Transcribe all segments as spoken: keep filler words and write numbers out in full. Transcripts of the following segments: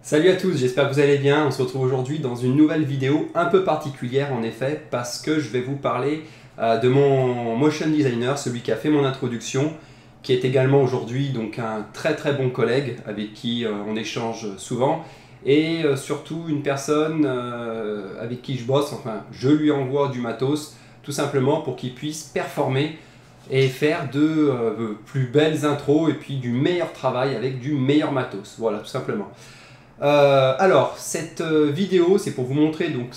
Salut à tous, j'espère que vous allez bien. On se retrouve aujourd'hui dans une nouvelle vidéo un peu particulière en effet parce que je vais vous parler euh, de mon motion designer, celui qui a fait mon introduction, qui est également aujourd'hui donc un très très bon collègue avec qui euh, on échange souvent et euh, surtout une personne euh, avec qui je bosse, enfin je lui envoie du matos tout simplement pour qu'il puisse performer et faire de euh, plus belles intros et puis du meilleur travail avec du meilleur matos, voilà tout simplement. Euh, alors, cette euh, vidéo, c'est pour vous montrer donc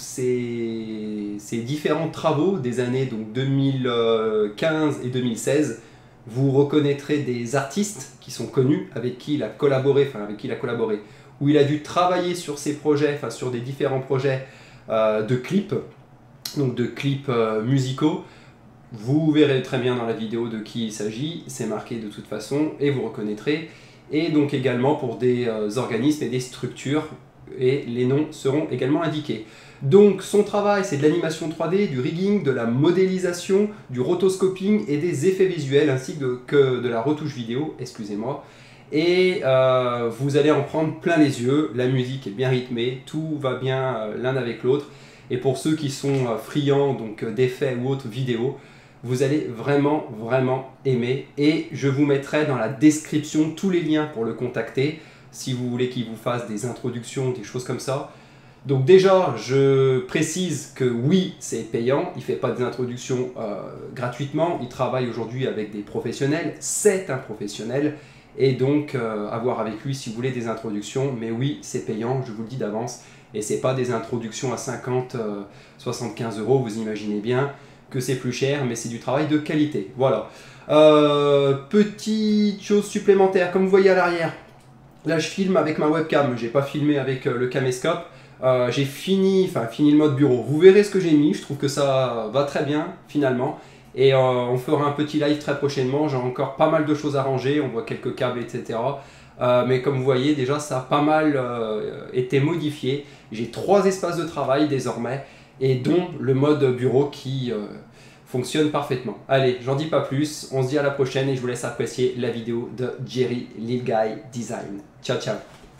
ces, ces différents travaux des années donc, deux mille quinze et deux mille seize. Vous reconnaîtrez des artistes qui sont connus, avec qui il a collaboré, enfin avec qui il a collaboré, où il a dû travailler sur ses projets, enfin sur des différents projets euh, de clips, donc de clips euh, musicaux. Vous verrez très bien dans la vidéo de qui il s'agit, c'est marqué de toute façon, et vous reconnaîtrez. Et donc également pour des euh, organismes et des structures, et les noms seront également indiqués. Donc son travail, c'est de l'animation trois D, du rigging, de la modélisation, du rotoscoping et des effets visuels, ainsi de, que de la retouche vidéo, excusez-moi. Et euh, vous allez en prendre plein les yeux, la musique est bien rythmée, tout va bien euh, l'un avec l'autre. Et pour ceux qui sont euh, friands donc d'effets ou autres vidéos, vous allez vraiment, vraiment aimer. Et je vous mettrai dans la description tous les liens pour le contacter, si vous voulez qu'il vous fasse des introductions, des choses comme ça. Donc déjà, je précise que oui, c'est payant, il ne fait pas des introductions euh, gratuitement, il travaille aujourd'hui avec des professionnels, c'est un professionnel, et donc euh, à voir avec lui si vous voulez des introductions, mais oui, c'est payant, je vous le dis d'avance, et c'est pas des introductions à cinquante, soixante-quinze euros, vous imaginez bien que c'est plus cher, mais c'est du travail de qualité. Voilà. Euh, petite chose supplémentaire, comme vous voyez à l'arrière, là je filme avec ma webcam, j'ai pas filmé avec euh, le caméscope. Euh, j'ai fini, enfin fini le mode bureau. Vous verrez ce que j'ai mis, je trouve que ça va très bien finalement. Et euh, on fera un petit live très prochainement, j'ai encore pas mal de choses à ranger, on voit quelques câbles, et cetera. Euh, mais comme vous voyez, déjà ça a pas mal euh, été modifié. J'ai trois espaces de travail désormais, et dont le mode bureau qui euh, fonctionne parfaitement. Allez, j'en dis pas plus, on se dit à la prochaine et je vous laisse apprécier la vidéo de Jerry Lil Guy Design. Ciao ciao.